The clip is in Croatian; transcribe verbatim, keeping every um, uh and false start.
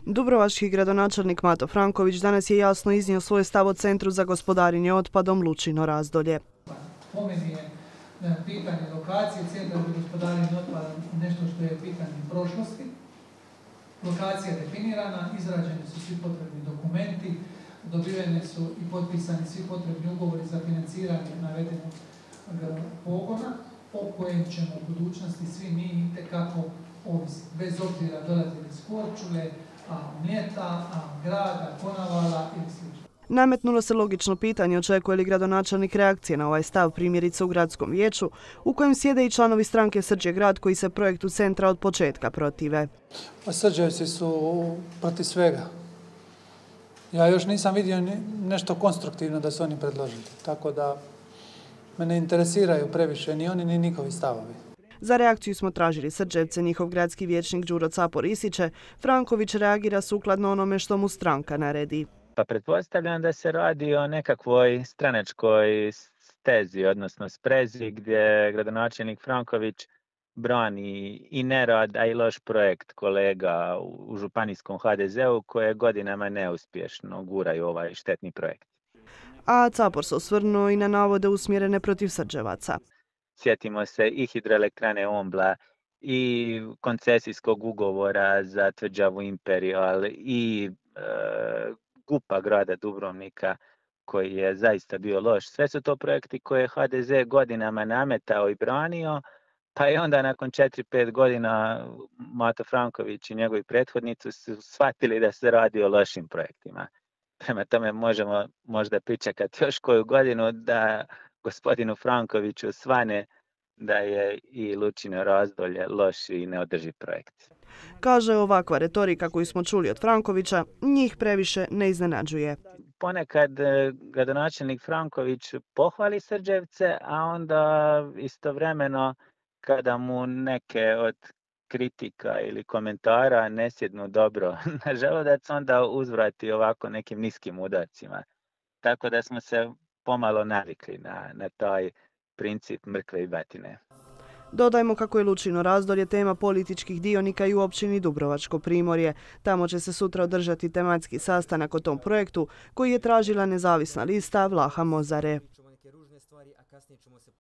Dubrovački gradonačelnik Mato Franković danas je jasno iznio svoj stav o Centru za gospodarenje otpadom Lučino Razdolje. Po meni je pitanje lokacije Centra za gospodarenje otpadom nešto što je pitanje prošlosti. Lokacija je definirana, izrađeni su svi potrebni dokumenti, dobivene su i potpisani svi potrebni ugovori za financiranje navedenog pogona, o kojem ćemo u budućnosti svi mi itekako ovisiti, bez obzira dolazili iz Korčule, a Mljeta, a grada, Konavala ili slično. Nametnulo se logično pitanje očekuje li gradonačelnik reakcije na ovaj stav, primjerice u gradskom vijeću, u kojem sjede i članovi stranke Srđe grad koji se projektu centra od početka protive. Srđevci su protiv svega. Ja još nisam vidio nešto konstruktivno da su oni predložili, tako da me ne interesiraju previše ni oni ni njihovi stavovi. Za reakciju smo tražili Srđevce, njihov gradski vijećnik Đuro Capor ističe. Franković reagira sukladno onome što mu stranka naredi. Pa pretpostavljam da se radi o nekakvoj stranačkoj stezi, odnosno sprezi, gdje gradonačelnik Franković brani i nerad, a i loš projekt kolega u županijskom ha de zeu koje godinama neuspješno guraju ovaj štetni projekt. A Capor se osvrnuo i na navode usmjerene protiv Srđevaca. Sjetimo se i hidroelektrane Ombla, i koncesijskog ugovora za tvrđavu Imperial, i e, gupa grada Dubrovnika koji je zaista bio loš. Sve su to projekti koje je ha de ze godinama nametao i branio, pa je onda nakon četiri pet godina Mato Franković i njegovi prethodnici su shvatili da se radi o lošim projektima. Prema tome možemo možda pričekati još koju godinu da gospodinu Frankoviću svane da je i Lučino Razdolje loš i neodrživ projekt. Kaže, ovakva retorika koju smo čuli od Frankovića njih previše ne iznenađuje. Ponekad gradonačelnik Franković pohvali Srđevce, a onda istovremeno kada mu neke od kritika ili komentara ne sjednu dobro na želudac, onda uzvrati ovako nekim niskim udarcima. Tako da smo se pomalo navikli na, na taj princip mrkve i batine. Dodajmo kako je Lučino Razdolje tema političkih dionika i u općini Dubrovačko primorje. Tamo će se sutra održati tematski sastanak o tom projektu koji je tražila nezavisna lista Vlaha Mozare.